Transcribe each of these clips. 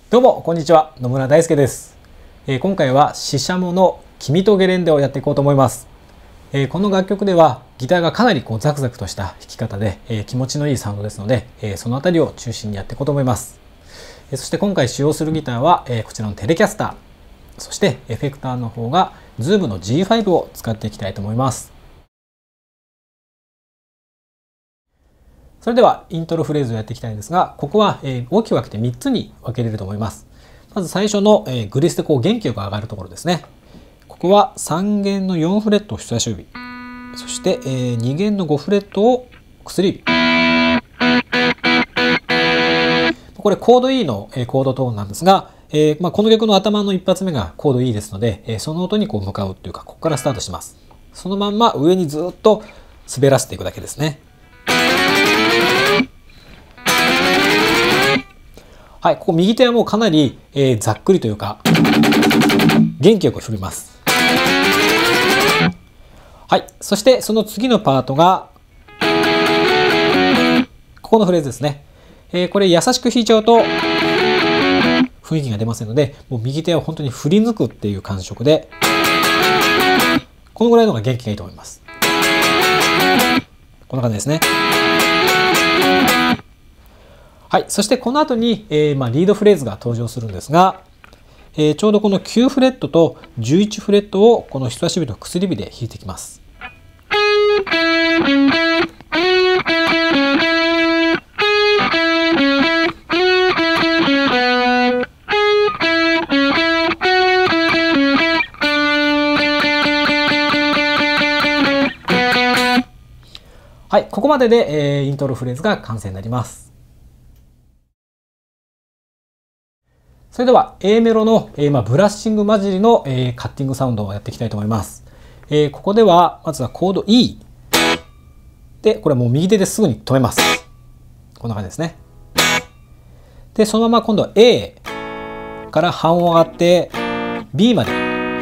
どうもこんにちは、野村大輔です。今回はシシャモの君とゲレンデをやっていこうと思います。この楽曲ではギターがかなりザクザクとした弾き方で、気持ちのいいサウンドですので、そのあたりを中心にやっていこうと思います。そして今回使用するギターは、こちらのテレキャスター、そしてエフェクターの方が Zoom の G5 を使っていきたいと思います。それではイントロフレーズをやっていきたいんですが、ここは大きく分けて3つに分けれると思います。まず最初のグリスで元気よく上がるところですね。ここは3弦の4フレットを人差し指、そして2弦の5フレットを薬指。これコード E のコードトーンなんですが、この曲の頭の一発目がコード E ですので、その音に向かうというか、ここからスタートします。そのまんま上にずっと滑らせていくだけですね。はい、ここ右手はもうかなり、ざっくりというか元気よく振ります。はい、そしてその次のパートがここのフレーズですね。これ優しく弾いちゃうと雰囲気が出ませんので、もう右手は本当に振り抜くっていう感触で、このぐらいの方が元気がいいと思います。こんな感じですね。はい、そしてこの後に、リードフレーズが登場するんですが、ちょうどこの9フレットと11フレットをこの人差し指と薬指で弾いていきます。はい、ここまでで、イントロフレーズが完成になります。それでは A メロの、ブラッシング混じりの、カッティングサウンドをやっていきたいと思います。ここではまずはコード E で、これはもう右手ですぐに止めます。こんな感じですね。でそのまま今度は A から半音上がって B まで。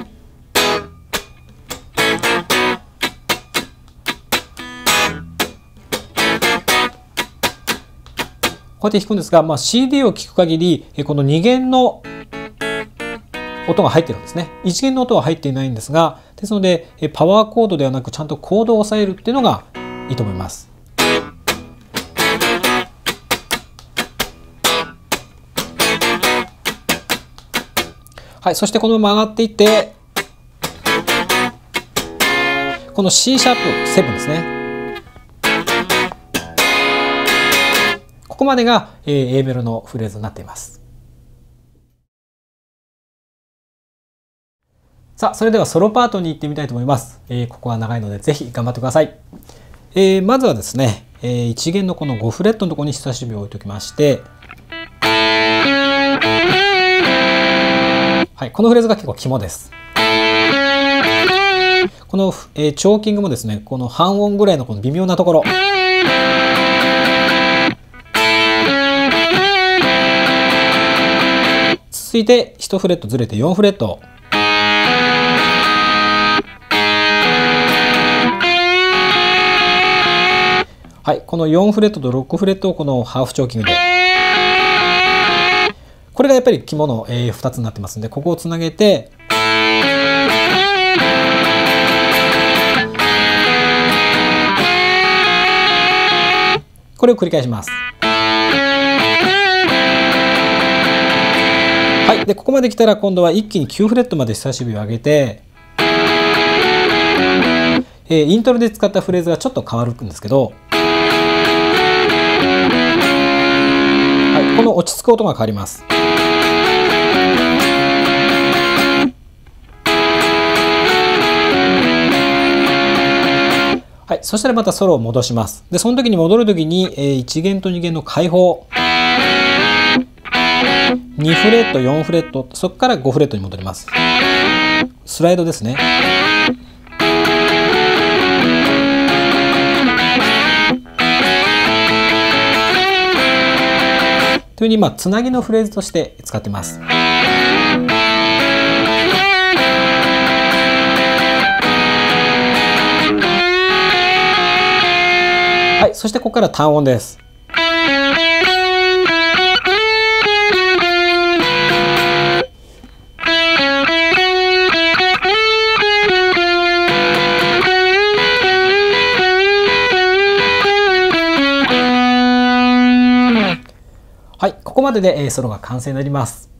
こうやって弾くんですが、CD を聴く限りこの2弦の音が入ってるんですね。1弦の音は入っていないんですが、ですのでパワーコードではなくちゃんとコードを押さえるっていうのがいいと思います。はい、そしてこのまま上がっていって、この C シャープ7ですね。ここまでが A メロのフレーズになっています。さあ、それではソロパートに行ってみたいと思います。ここは長いのでぜひ頑張ってください。まずはですね、1弦のこの5フレットのところに人差し指を置いておきまして、はい、このフレーズが結構肝です。この、チョーキングもですね、この半音ぐらいのこの微妙なところ。続いて1フレットずれて4フレット。はい、この4フレットと6フレットをこのハーフチョーキングで。これがやっぱり肝の2つになってますので、ここをつなげて、これを繰り返します。はい、でここまで来たら今度は一気に9フレットまで人差し指を上げて、イントロで使ったフレーズがちょっと変わるんですけど、はい、この落ち着く音が変わります。はい、そしたらまたソロを戻します。でその時に戻る時に、1弦と2弦の開放、2フレット4フレット、そこから5フレットに戻ります。スライドですね。というふうにつなぎのフレーズとして使っています。はい、そしてここから単音です。 はい、ここまででソロが完成になります。